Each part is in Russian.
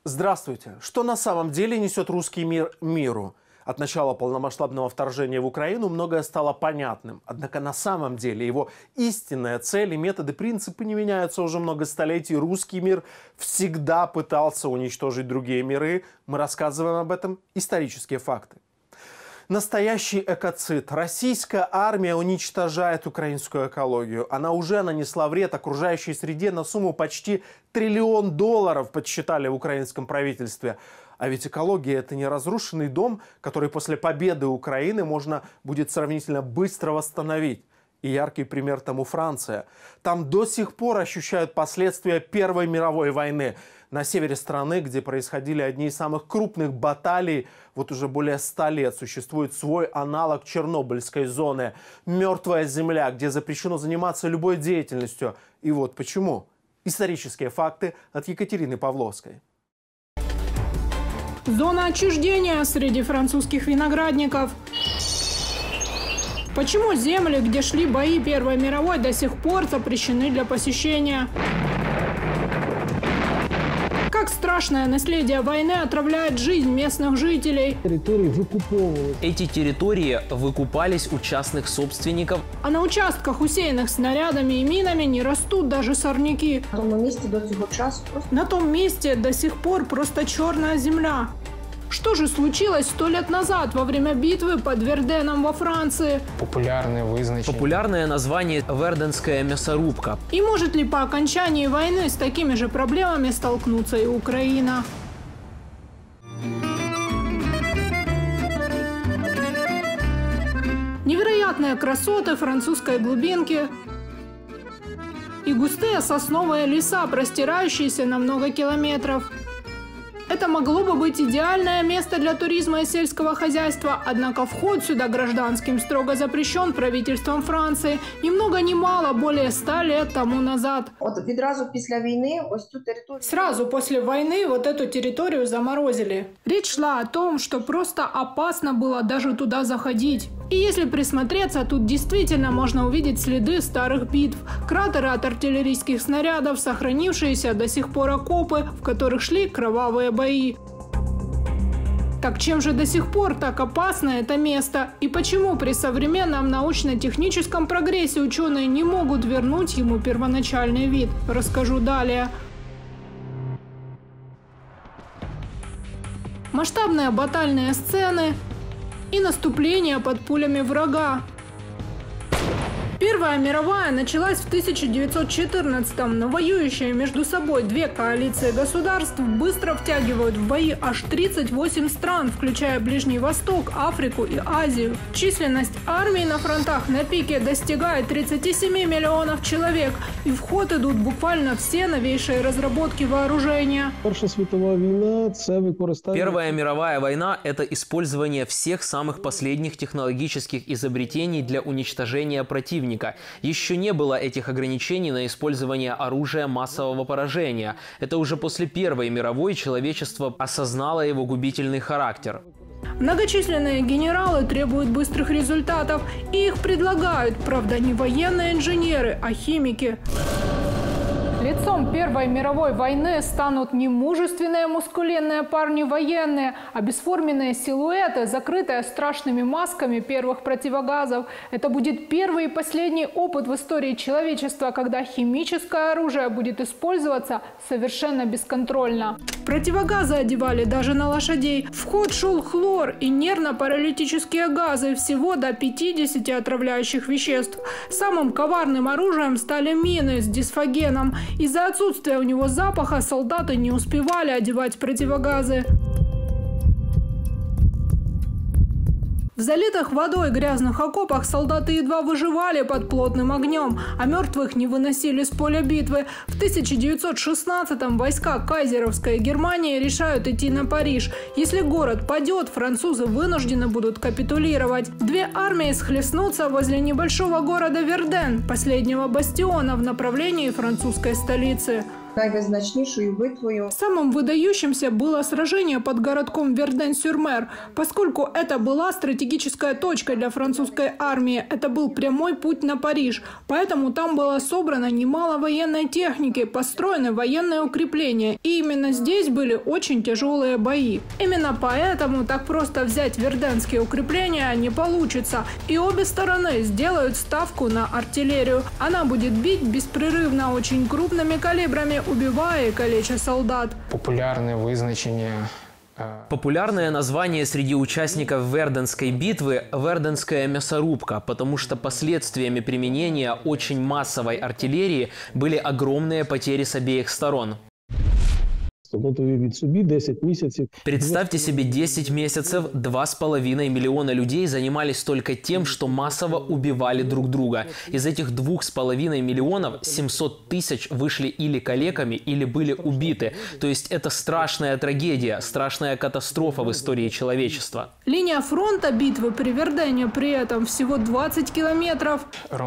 Здравствуйте. Что на самом деле несет русский мир миру? От начала полномасштабного вторжения в Украину многое стало понятным. Однако на самом деле его истинная цель и методы, принципы не меняются уже много столетий. Русский мир всегда пытался уничтожить другие миры. Мы рассказываем об этом исторические факты. Настоящий экоцид. Российская армия уничтожает украинскую экологию. Она уже нанесла вред окружающей среде на сумму почти $1 триллион, подсчитали в украинском правительстве. А ведь экология – это не разрушенный дом, который после победы Украины можно будет сравнительно быстро восстановить. И яркий пример тому Франция. Там до сих пор ощущают последствия Первой мировой войны. На севере страны, где происходили одни из самых крупных баталий, вот уже более 100 лет существует свой аналог Чернобыльской зоны. Мертвая земля, где запрещено заниматься любой деятельностью. И вот почему. Исторические факты от Екатерины Павловской. Зона отчуждения среди французских виноградников. Почему земли, где шли бои Первой мировой, до сих пор запрещены для посещения? Как страшное наследие войны отравляет жизнь местных жителей? Эти территории выкупались у частных собственников. А на участках, усеянных снарядами и минами, не растут даже сорняки. На том месте до сих пор просто черная земля. Что же случилось 100 лет назад во время битвы под Верденом во Франции? Популярное название – Верденская мясорубка. И может ли по окончании войны с такими же проблемами столкнуться и Украина? Невероятные красоты французской глубинки и густые сосновые леса, простирающиеся на много километров. Это могло бы быть идеальное место для туризма и сельского хозяйства, однако вход сюда гражданским строго запрещен правительством Франции ни много ни мало более 100 лет тому назад. Сразу после войны вот эту территорию заморозили. Речь шла о том, что просто опасно было даже туда заходить. И если присмотреться, тут действительно можно увидеть следы старых битв, кратеры от артиллерийских снарядов, сохранившиеся до сих пор окопы, в которых шли кровавые бои. Так чем же до сих пор так опасно это место? И почему при современном научно-техническом прогрессе ученые не могут вернуть ему первоначальный вид? Расскажу далее. Масштабные батальные сцены и наступление под пулями врага. Первая мировая началась в 1914-м, но воюющие между собой две коалиции государств быстро втягивают в бои аж 38 стран, включая Ближний Восток, Африку и Азию. Численность армии на фронтах на пике достигает 37 миллионов человек, и в ход идут буквально все новейшие разработки вооружения. Первая мировая война – это использование всех самых последних технологических изобретений для уничтожения противника. Еще не было этих ограничений на использование оружия массового поражения. Это уже после Первой мировой человечество осознало его губительный характер. Многочисленные генералы требуют быстрых результатов, и их предлагают, правда, не военные инженеры, а химики. Лицом Первой мировой войны станут не мужественные мускулинные парни-военные, а бесформенные силуэты, закрытые страшными масками первых противогазов. Это будет первый и последний опыт в истории человечества, когда химическое оружие будет использоваться совершенно бесконтрольно. Противогазы одевали даже на лошадей. В ход шел хлор и нервно-паралитические газы, всего до 50 отравляющих веществ. Самым коварным оружием стали мины с дисфогеном. Из-за отсутствия у него запаха солдаты не успевали одевать противогазы. В залитых водой грязных окопах солдаты едва выживали под плотным огнем, а мертвых не выносили с поля битвы. В 1916-м войска кайзеровской Германии решают идти на Париж. Если город падет, французы вынуждены будут капитулировать. Две армии схлестнутся возле небольшого города Верден, последнего бастиона в направлении французской столицы. Самым выдающимся было сражение под городком Верден-сюр-Мер, поскольку это была стратегическая точка для французской армии. Это был прямой путь на Париж, поэтому там было собрано немало военной техники, построены военные укрепления, и именно здесь были очень тяжелые бои. Именно поэтому так просто взять верденские укрепления не получится, и обе стороны сделают ставку на артиллерию. Она будет бить беспрерывно очень крупными калибрами, убивая и калеча солдат. Популярное название среди участников Верденской битвы – Верденская мясорубка, потому что последствиями применения очень массовой артиллерии были огромные потери с обеих сторон. Представьте себе 10 месяцев, 2,5 миллиона людей занимались только тем, что массово убивали друг друга. Из этих 2,5 миллионов 700 тысяч вышли или калеками, или были убиты. То есть это страшная трагедия, страшная катастрофа в истории человечества. Линия фронта битвы при Вердене при этом всего 20 километров.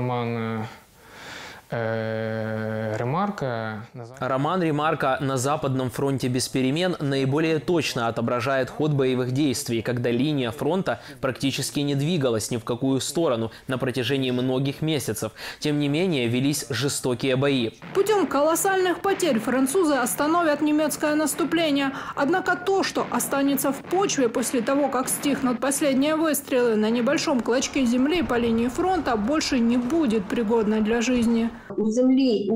Роман Ремарка «На Западном фронте без перемен» наиболее точно отображает ход боевых действий, когда линия фронта практически не двигалась ни в какую сторону на протяжении многих месяцев. Тем не менее, велись жестокие бои. Путем колоссальных потерь французы остановят немецкое наступление. Однако то, что останется в почве после того, как стихнут последние выстрелы на небольшом клочке земли по линии фронта, больше не будет пригодно для жизни. В земле,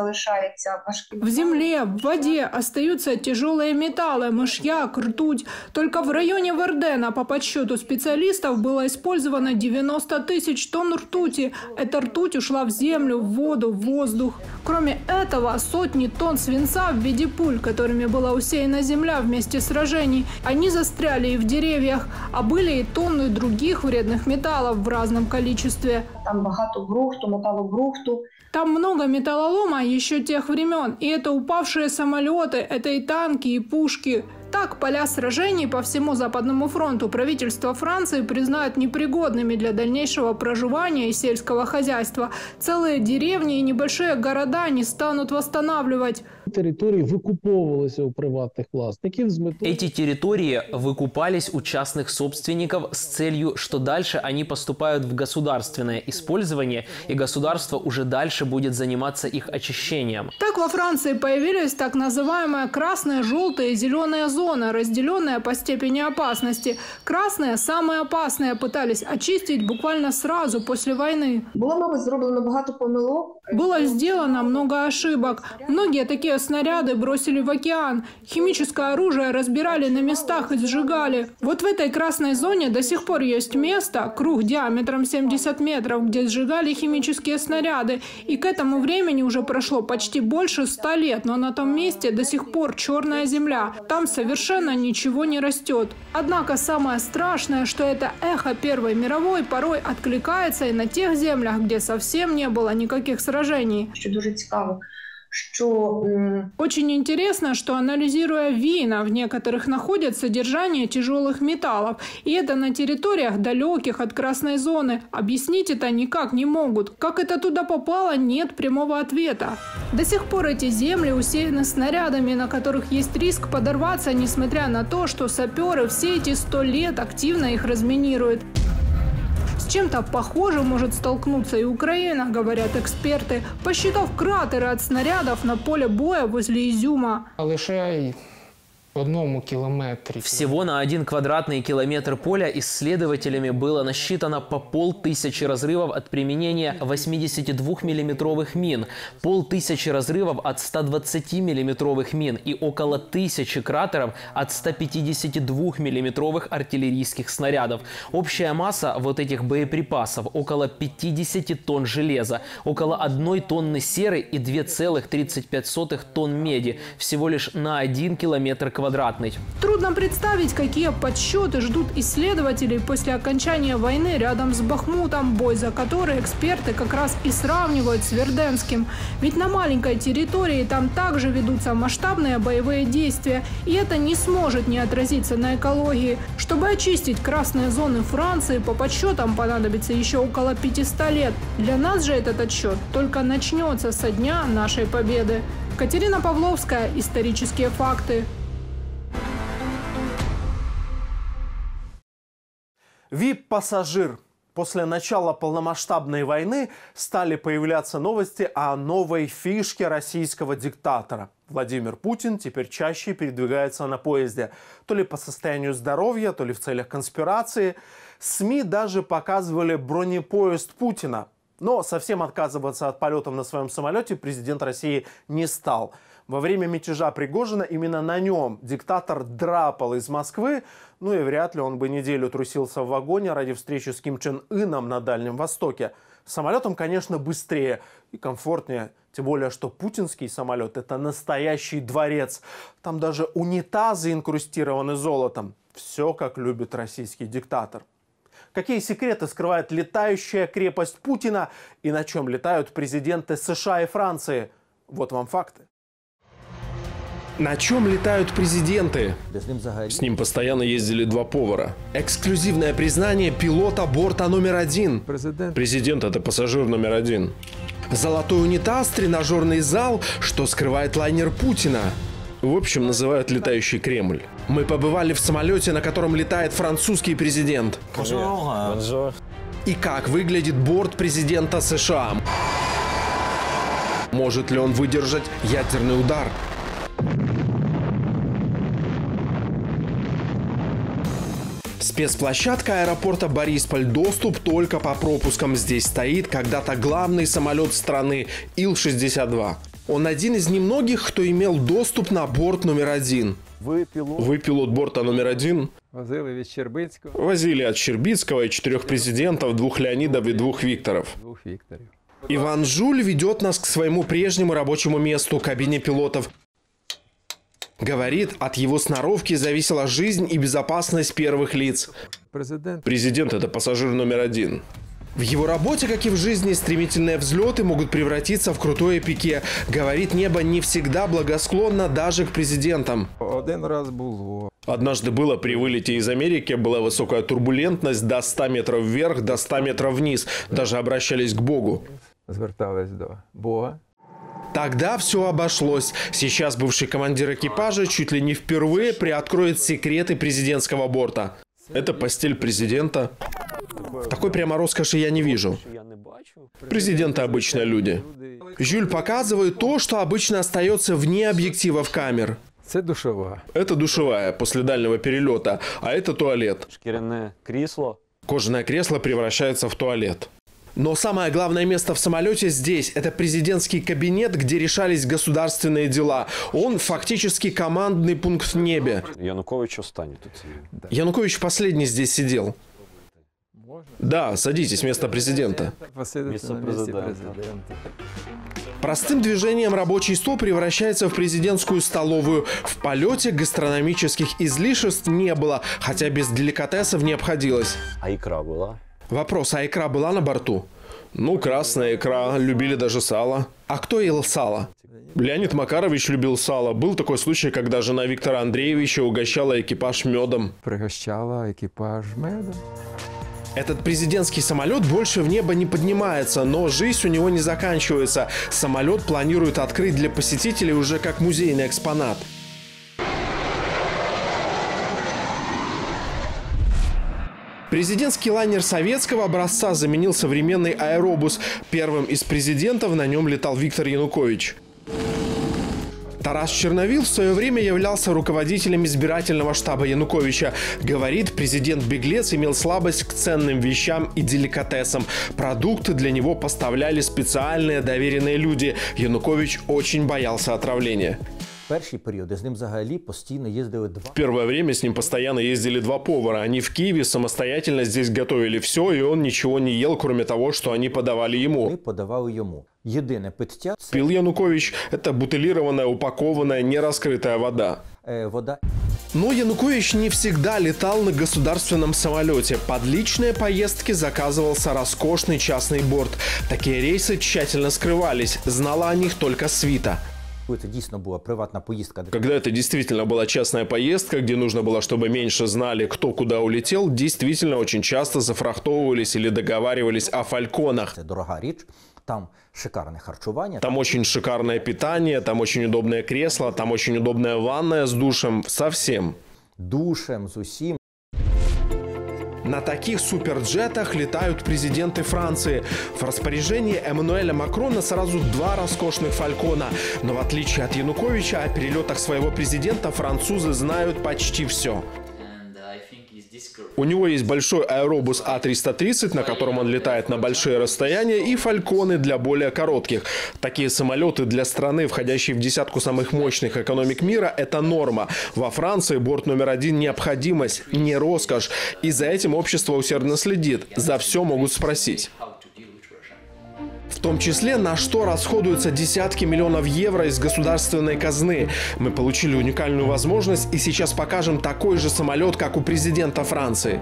в воде остаются тяжелые металлы, мышьяк, ртуть. Только в районе Вердена, по подсчету специалистов, было использовано 90 тысяч тонн ртути. Эта ртуть ушла в землю, в воду, в воздух. Кроме этого, сотни тонн свинца в виде пуль, которыми была усеяна земля вместе сражений. Они застряли и в деревьях, а были и тонны других вредных металлов в разном количестве. Там багато брухту, металлобрухту. Там много металлолома еще тех времен. И это упавшие самолеты, это и танки, и пушки. Так, поля сражений по всему Западному фронту правительство Франции признает непригодными для дальнейшего проживания и сельского хозяйства. Целые деревни и небольшие города не станут восстанавливать. Территории выкуповывались у приватных властников. Эти территории выкупались у частных собственников с целью, что дальше они поступают в государственное использование, и государство уже дальше будет заниматься их очищением. Так во Франции появились так называемые красные, желтые и зеленые зоны, разделенные по степени опасности. Красные, самые опасные, пытались очистить буквально сразу после войны. Было сделано много ошибок. Многие такие снаряды бросили в океан. Химическое оружие разбирали на местах и сжигали. Вот в этой красной зоне до сих пор есть место, круг диаметром 70 метров, где сжигали химические снаряды. И к этому времени уже прошло почти больше 100 лет, но на том месте до сих пор черная земля. Там совершенно ничего не растет. Однако самое страшное, что это эхо Первой мировой порой откликается и на тех землях, где совсем не было никаких сражений. Очень интересно, что анализируя вина, в некоторых находят содержание тяжелых металлов. И это на территориях, далеких от красной зоны. Объяснить это никак не могут. Как это туда попало, нет прямого ответа. До сих пор эти земли усеяны снарядами, на которых есть риск подорваться, несмотря на то, что саперы все эти 100 лет активно их разминируют. С чем-то похожим может столкнуться и Украина, говорят эксперты, посчитав кратеры от снарядов на поле боя возле Изюма. Всего на 1 квадратный километр поля исследователями было насчитано по 500 разрывов от применения 82-миллиметровых мин, 500 разрывов от 120-миллиметровых мин и около 1000 кратеров от 152-миллиметровых артиллерийских снарядов. Общая масса вот этих боеприпасов около 50 тонн железа, около 1 тонны серы и 2,35 тонн меди, всего лишь на 1 километр квадратный. квадратный. Трудно представить, какие подсчеты ждут исследователей после окончания войны рядом с Бахмутом, бой за который эксперты как раз и сравнивают с Верденским. Ведь на маленькой территории там также ведутся масштабные боевые действия, и это не сможет не отразиться на экологии. Чтобы очистить красные зоны Франции, по подсчетам понадобится еще около 500 лет. Для нас же этот отсчет только начнется со дня нашей победы. Катерина Павловская. Исторические факты. VIP-пассажир. После начала полномасштабной войны стали появляться новости о новой фишке российского диктатора. Владимир Путин теперь чаще передвигается на поезде. То ли по состоянию здоровья, то ли в целях конспирации. СМИ даже показывали бронепоезд Путина. Но совсем отказываться от полетов на своем самолете президент России не стал. Во время мятежа Пригожина именно на нем диктатор драпал из Москвы, ну и вряд ли он бы неделю трусился в вагоне ради встречи с Ким Чен Ыном на Дальнем Востоке. Самолетом, конечно, быстрее и комфортнее, тем более, что путинский самолет – это настоящий дворец. Там даже унитазы инкрустированы золотом. Все, как любит российский диктатор. Какие секреты скрывает летающая крепость Путина и на чем летают президенты США и Франции? Вот вам факты. На чем летают президенты? С ним постоянно ездили два повара. Эксклюзивное признание пилота борта номер 1. Президент – это пассажир номер 1. Золотой унитаз, тренажерный зал, что скрывает лайнер Путина. В общем, называют летающий Кремль. Мы побывали в самолете, на котором летает французский президент. И как выглядит борт президента США? Может ли он выдержать ядерный удар? Спецплощадка аэропорта Борисполь. Доступ только по пропускам. Здесь стоит когда-то главный самолет страны Ил-62. Он один из немногих, кто имел доступ на борт номер 1. Вы пилот борта номер 1? Возили от Щербицкого и 4 президентов, 2 Леонидов и 2 Викторов. Иван Жуль ведет нас к своему прежнему рабочему месту, кабине пилотов. Говорит, от его сноровки зависела жизнь и безопасность первых лиц. Президент – это пассажир номер 1. В его работе, как и в жизни, стремительные взлеты могут превратиться в крутое пике. Говорит, небо не всегда благосклонно даже к президентам. Однажды было при вылете из Америки, была высокая турбулентность до 100 метров вверх, до 100 метров вниз. Даже обращались к Богу. Тогда все обошлось. Сейчас бывший командир экипажа чуть ли не впервые приоткроет секреты президентского борта. Это постель президента. Такой прямо роскоши я не вижу. Президенты обычные люди. Жюль показывает то, что обычно остается вне объективов камер. Это душевая после дальнего перелета, а это туалет. Кожаное кресло превращается в туалет. Но самое главное место в самолете здесь. Это президентский кабинет, где решались государственные дела. Он фактически командный пункт в небе. Янукович останет. Янукович последний здесь сидел. Да, садитесь, место президента. Простым движением рабочий стол превращается в президентскую столовую. В полете гастрономических излишеств не было, хотя без деликатесов не обходилось. А икра была? Вопрос, а икра была на борту? Ну, красная икра, любили даже сало. А кто ел сало? Леонид Макарович любил сало. Был такой случай, когда жена Виктора Андреевича угощала экипаж медом. Этот президентский самолет больше в небо не поднимается, но жизнь у него не заканчивается. Самолет планируют открыть для посетителей уже как музейный экспонат. Президентский лайнер советского образца заменил современный аэробус. Первым из президентов на нем летал Виктор Янукович. Тарас Черновил в свое время являлся руководителем избирательного штаба Януковича. Говорит, президент-беглец имел слабость к ценным вещам и деликатесам. Продукты для него поставляли специальные доверенные люди. Янукович очень боялся отравления. перші періоди з ним взагалі постійно їздили два. В первое время с ним постоянно ездили два повара. Они в Киеве самостоятельно здесь готовили все, и он ничего не ел, кроме того, что они подавали ему. Вони подавали йому. Єдине пиття – це Пил Янукович – это бутылированная, упакованная, нераскрытая вода. вода. Но Янукович не всегда летал на государственном самолете. Под личные поездки заказывался роскошный частный борт. Такие рейсы тщательно скрывались. Знала о них только свита. Це дійсно була приватна поїздка. Когда это действительно была частная поездка, где нужно было, чтобы меньше знали, кто куда улетел, действительно очень часто зафрахтовывались или договаривались о фальконах. Це дорога річ. Там шикарне харчування. Там очень шикарное питание, там очень удобное кресло, там очень удобная ванная с душем, совсем. Душем, з усім. На таких суперджетах летают президенты Франции. В распоряжении Эммануэля Макрона сразу два роскошных фалькона. Но в отличие от Януковича, о перелетах своего президента французы знают почти все. У него есть большой аэробус А330, на котором он летает на большие расстояния, и фальконы для более коротких. Такие самолеты для страны, входящей в десятку самых мощных экономик мира, это норма. Во Франции борт номер один – необходимость, не роскошь. И за этим общество усердно следит. За все могут спросить. В том числе, на что расходуются десятки миллионов евро из государственной казны. Мы получили уникальную возможность и сейчас покажем такой же самолет, как у президента Франции.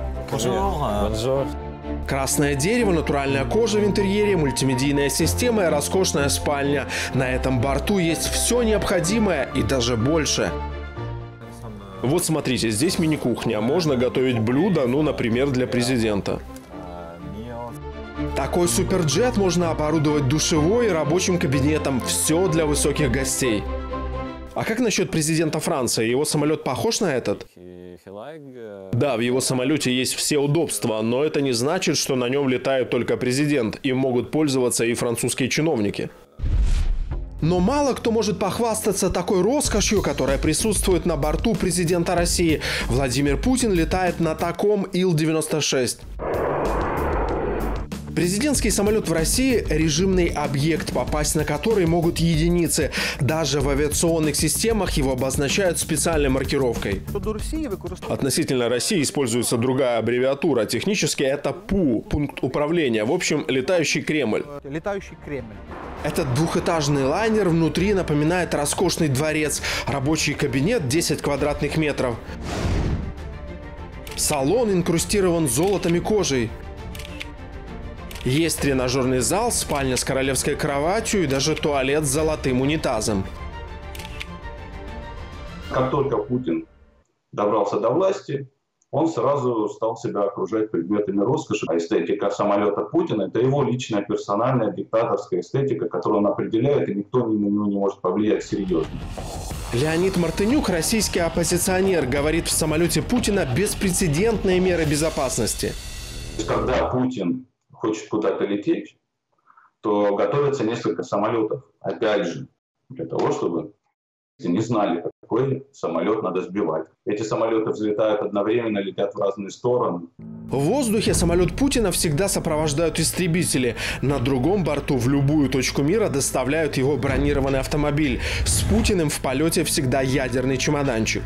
Красное дерево, натуральная кожа в интерьере, мультимедийная система и роскошная спальня. На этом борту есть все необходимое и даже больше. Вот смотрите, здесь мини-кухня. Можно готовить блюда, ну, например, для президента. Такой суперджет можно оборудовать душевой и рабочим кабинетом. Все для высоких гостей. А как насчет президента Франции? Его самолет похож на этот? Да, в его самолете есть все удобства, но это не значит, что на нем летает только президент. Им могут пользоваться и французские чиновники. Но мало кто может похвастаться такой роскошью, которая присутствует на борту президента России. Владимир Путин летает на таком Ил-96. Президентский самолет в России – режимный объект, попасть на который могут единицы. Даже в авиационных системах его обозначают специальной маркировкой. Относительно России используется другая аббревиатура. Технически это ПУ – пункт управления. В общем, летающий Кремль. Этот двухэтажный лайнер внутри напоминает роскошный дворец. Рабочий кабинет 10 квадратных метров. Салон инкрустирован золотом и кожей. Есть тренажерный зал, спальня с королевской кроватью и даже туалет с золотым унитазом. Как только Путин добрался до власти, он сразу стал себя окружать предметами роскоши. А эстетика самолета Путина – это его личная, персональная, диктаторская эстетика, которую он определяет, и никто на него не может повлиять серьезно. Леонид Мартынюк, российский оппозиционер, говорит, в самолете Путина беспрецедентные меры безопасности. Когда Путин хочет куда-то лететь, то готовится несколько самолетов. Опять же, для того, чтобы не знали, какой самолет надо сбивать. Эти самолеты взлетают одновременно, летят в разные стороны. В воздухе самолет Путина всегда сопровождают истребители. На другом борту в любую точку мира доставляют его бронированный автомобиль. С Путиным в полете всегда ядерный чемоданчик.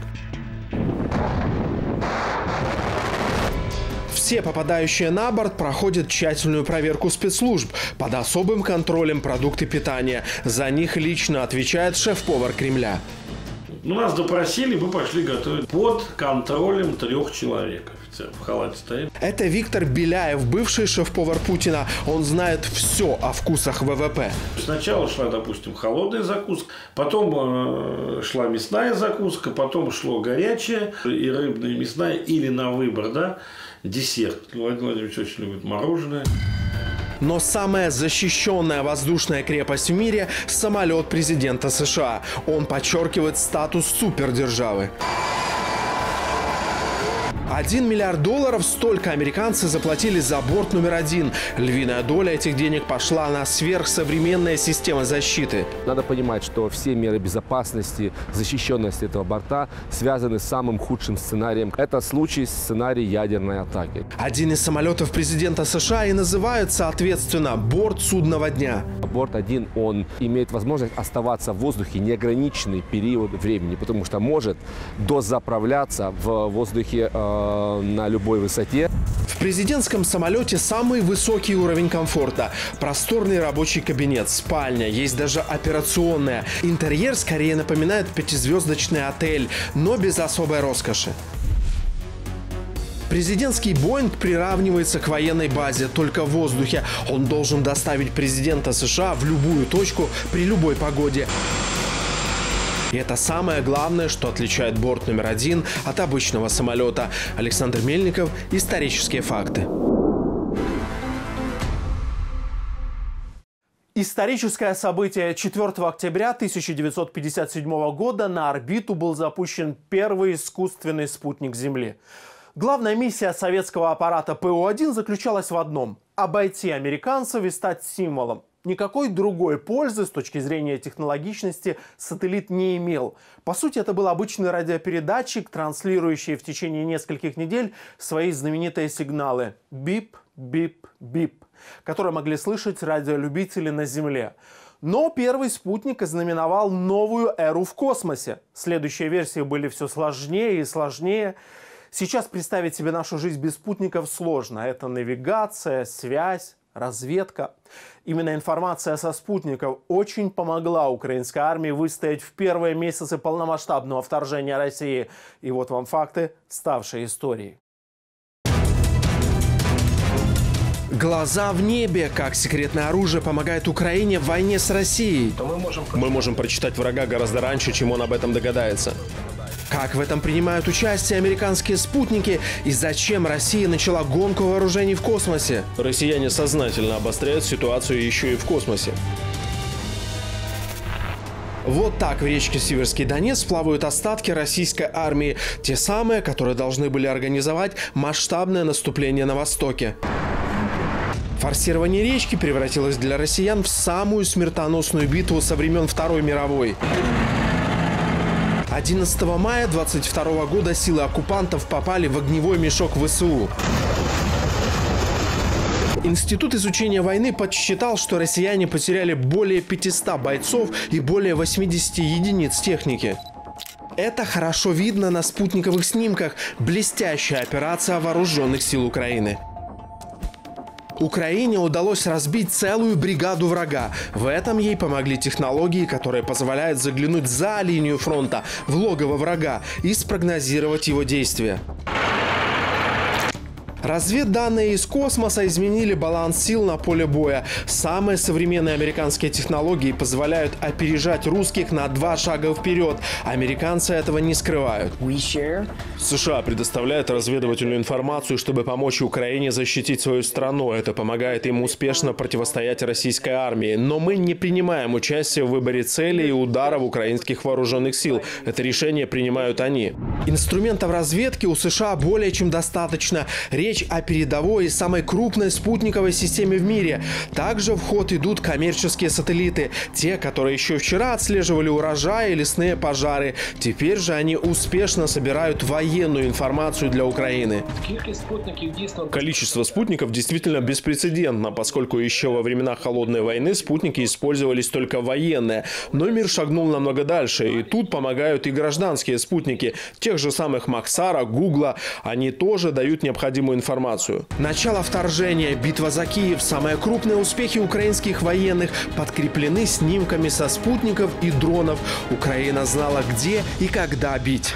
Все попадающие на борт проходят тщательную проверку спецслужб. Под особым контролем продукты питания. За них лично отвечает шеф-повар Кремля. Нас допросили, мы пошли готовить под контролем 3 человек. Офицер в халате стоит. Это Виктор Беляев, бывший шеф-повар Путина. Он знает все о вкусах ВВП. Сначала шла, допустим, холодная закуска, потом шла мясная закуска, потом шло горячее и рыбная, и мясная, или на выбор, да, десерт. Владимир Владимирович очень любит мороженое. Но самая защищенная воздушная крепость в мире – самолет президента США. Он подчеркивает статус супердержавы. $1 миллиард – столько американцы заплатили за борт номер 1. Львиная доля этих денег пошла на сверхсовременные системы защиты. Надо понимать, что все меры безопасности, защищенности этого борта связаны с самым худшим сценарием. Это сценарий ядерной атаки. Один из самолетов президента США и называют, соответственно, борт судного дня. Борт 1, он имеет возможность оставаться в воздухе неограниченный период времени, потому что может дозаправляться в воздухе на любой высоте. В президентском самолете самый высокий уровень комфорта. Просторный рабочий кабинет, спальня, есть даже операционная. Интерьер скорее напоминает 5-звездочный отель, но без особой роскоши. Президентский Боинг приравнивается к военной базе, только в воздухе. Он должен доставить президента США в любую точку при любой погоде. И это самое главное, что отличает борт номер 1 от обычного самолета. Александр Мельников. Исторические факты. Историческое событие. 4 октября 1957 года на орбиту был запущен первый искусственный спутник Земли. Главная миссия советского аппарата ПО-1 заключалась в одном – обойти американцев и стать символом. Никакой другой пользы с точки зрения технологичности сателлит не имел. По сути, это был обычный радиопередатчик, транслирующий в течение нескольких недель свои знаменитые сигналы «бип, бип, бип», которые могли слышать радиолюбители на Земле. Но первый спутник ознаменовал новую эру в космосе. Следующие версии были все сложнее и сложнее. Сейчас представить себе нашу жизнь без спутников сложно. Это навигация, связь, разведка. Именно информация со спутников очень помогла украинской армии выстоять в первые месяцы полномасштабного вторжения России. И вот вам факты, ставшие историей. Глаза в небе. Как секретное оружие помогает Украине в войне с Россией. Мы можем прочитать врага гораздо раньше, чем он об этом догадается. Как в этом принимают участие американские спутники и зачем Россия начала гонку вооружений в космосе? Россияне сознательно обостряют ситуацию еще и в космосе. Вот так в речке Сиверский Донец плавают остатки российской армии. Те самые, которые должны были организовать масштабное наступление на Востоке. Форсирование речки превратилось для россиян в самую смертоносную битву со времен Второй мировой. 11 мая 22 года силы оккупантов попали в огневой мешок ВСУ. Институт изучения войны подсчитал, что россияне потеряли более 500 бойцов и более 80 единиц техники. Это хорошо видно на спутниковых снимках. Блестящая операция вооруженных сил Украины. Украине удалось разбить целую бригаду врага. В этом ей помогли технологии, которые позволяют заглянуть за линию фронта, в логово врага и спрогнозировать его действия. Разведданные из космоса изменили баланс сил на поле боя. Самые современные американские технологии позволяют опережать русских на 2 шага вперед. Американцы этого не скрывают. США предоставляют разведывательную информацию, чтобы помочь Украине защитить свою страну. Это помогает им успешно противостоять российской армии. Но мы не принимаем участие в выборе целей и ударов украинских вооруженных сил. Это решение принимают они. Инструментов разведки у США более чем достаточно. Речь о передовой и самой крупной спутниковой системе в мире. Также в ход идут коммерческие сателлиты. Те, которые еще вчера отслеживали урожаи и лесные пожары. Теперь же они успешно собирают военную информацию для Украины. Количество спутников действительно беспрецедентно, поскольку еще во времена Холодной войны спутники использовались только военные. Но мир шагнул намного дальше. И тут помогают и гражданские спутники. Тех же самых Максара, Гугла. Они тоже дают необходимую информацию. Начало вторжения, битва за Киев, самые крупные успехи украинских военных подкреплены снимками со спутников и дронов. Украина знала, где и когда бить.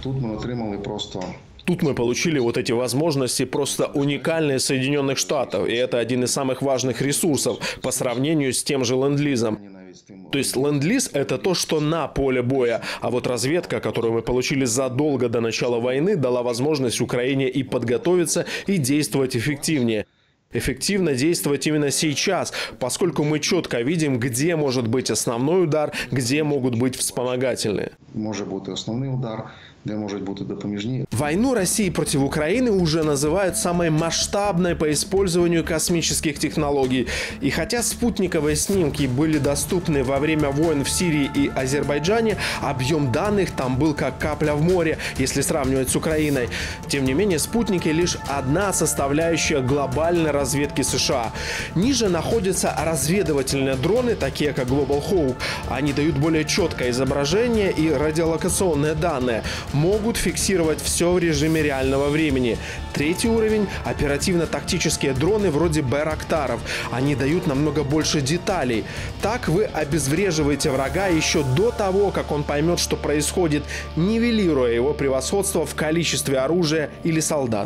Тут мы получили вот эти возможности просто уникальные Соединенных Штатов. И это один из самых важных ресурсов по сравнению с тем же ленд-лизом. То есть ленд-лиз – это то, что на поле боя. А вот разведка, которую мы получили задолго до начала войны, дала возможность Украине и подготовиться, и действовать эффективнее. Эффективно действовать именно сейчас, поскольку мы четко видим, где может быть основной удар, где могут быть вспомогательные. Может быть основной удар, де можуть бути допоміжні. Войну России против Украины уже называют самой масштабной по использованию космических технологий. И хотя спутниковые снимки были доступны во время войн в Сирии и Азербайджане, объем данных там был как капля в море, если сравнивать с Украиной. Тем не менее, спутники лишь одна составляющая глобальной разведки США. Ниже находятся разведывательные дроны, такие как Global Hawk. Они дают более четкое изображение и радиолокационные данные. Могут фиксировать все в режиме реального времени. Третий уровень – оперативно-тактические дроны вроде Байрактаров. Они дают намного больше деталей. Так вы обезвреживаете врага еще до того, как он поймет, что происходит, нивелируя его превосходство в количестве оружия или солдат.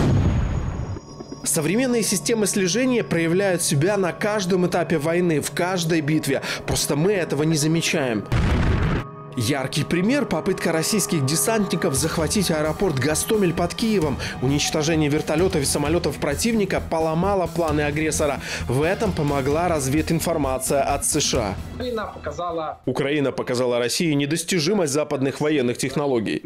Современные системы слежения проявляют себя на каждом этапе войны, в каждой битве. Просто мы этого не замечаем. Яркий пример – попытка российских десантников захватить аэропорт Гостомель под Киевом. Уничтожение вертолетов и самолетов противника поломало планы агрессора. В этом помогла развединформация от США. Украина показала России недостижимость западных военных технологий.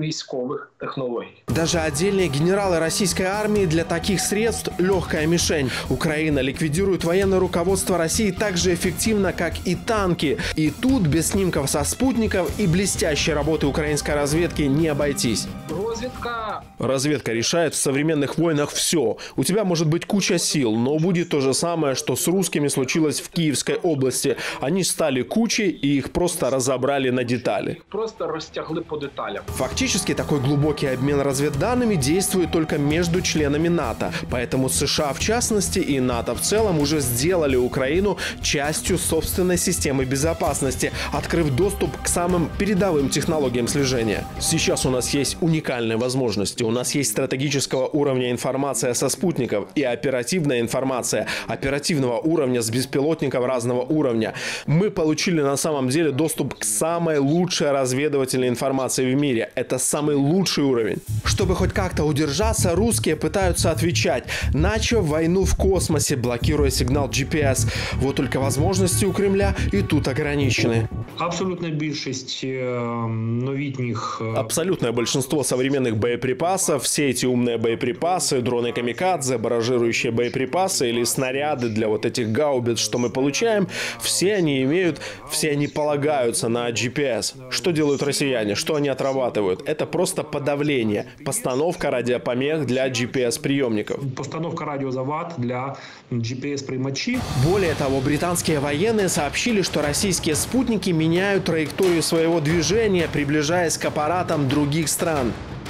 Даже отдельные генералы российской армии для таких средств – легкая мишень. Украина ликвидирует военное руководство России так же эффективно, как и танки. И тут без снимков со спутников и блестящей работы украинской разведки не обойтись. Разведка решает в современных войнах все. У тебя может быть куча сил, но будет то же самое, что с русскими случилось в Киевской области. Они стали кучей и их просто разобрали на детали. Просто растягли по деталям. Фактически такой глубокий обмен разведданными действует только между членами НАТО. Поэтому США в частности и НАТО в целом уже сделали Украину частью собственной системы безопасности, открыв доступ к самым передовым технологиям слежения. Сейчас у нас есть уникальные возможности. У нас есть стратегического уровня информация со спутников и оперативная информация оперативного уровня с беспилотников разного уровня. Мы получили на самом деле доступ к самой лучшей разведывательной информации в мире. Это самый лучший уровень. Чтобы хоть как-то удержаться, русские пытаются отвечать, начав войну в космосе, блокируя сигнал GPS. Вот только возможности у Кремля и тут ограничены. Абсолютное большинство современных боеприпасов, все эти умные боеприпасы, дроны камикадзе, барражирующие боеприпасы или снаряды для вот этих гаубиц, что мы получаем, все они полагаются на GPS. Что делают россияне? Что они отрабатывают? Это просто подавление, постановка радиопомех для GPS-приемников. Постановка радиозавод для GPS-примачей. Более того, британские военные сообщили, что российские спутники меняют траекторию своего движения, приближаясь к аппаратам других стран.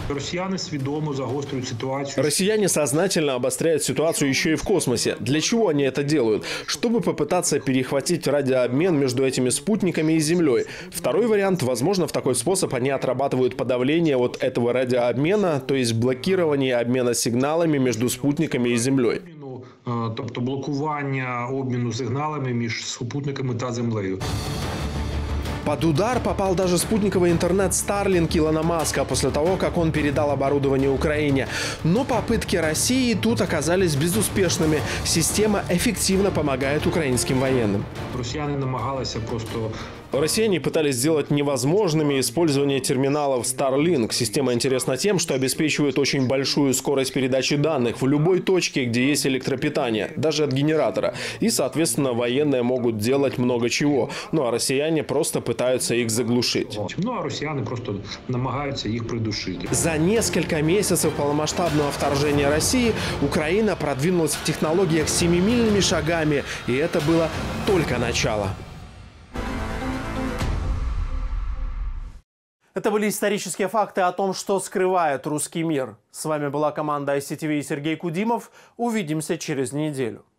Россияне сознательно обостряют ситуацию еще и в космосе. Для чего они это делают? Чтобы попытаться перехватить радиообмен между этими спутниками и Землей. Второй вариант, возможно, в такой способ они отрабатывают подавление вот этого радиообмена, то есть блокирование обмена сигналами между спутниками и Землей. Тобто блокування обміну сигналами між супутниками та Землею. Под удар попал даже спутниковый интернет Starlink Илона Маска после того, как он передал оборудование Украине. Но попытки России тут оказались безуспешными. Система эффективно помогает украинским военным. Россияне намагалися просто... Россияне пытались сделать невозможными использование терминалов Starlink. Система интересна тем, что обеспечивает очень большую скорость передачи данных в любой точке, где есть электропитание, даже от генератора. И, соответственно, военные могут делать много чего. Ну а россияне просто пытаются их заглушить. Ну а россияне просто намагаются их придушить. За несколько месяцев полномасштабного вторжения России Украина продвинулась в технологиях семимильными шагами. И это было только начало. Это были исторические факты о том, что скрывает русский мир. С вами была команда ICTV и Сергей Кудимов. Увидимся через неделю.